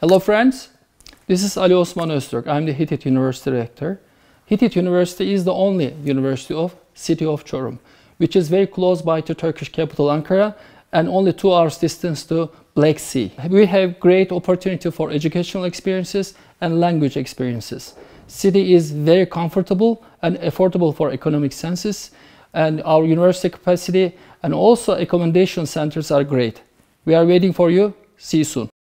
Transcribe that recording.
Hello friends, this is Ali Osman Öztürk. I'm the Hitit University Rector. Hitit University is the only university of city of Çorum, which is very close by to Turkish capital Ankara and only 2 hours distance to Black Sea. We have great opportunity for educational experiences and language experiences. City is very comfortable and affordable for economic senses, and our university capacity and also accommodation centers are great. We are waiting for you. See you soon.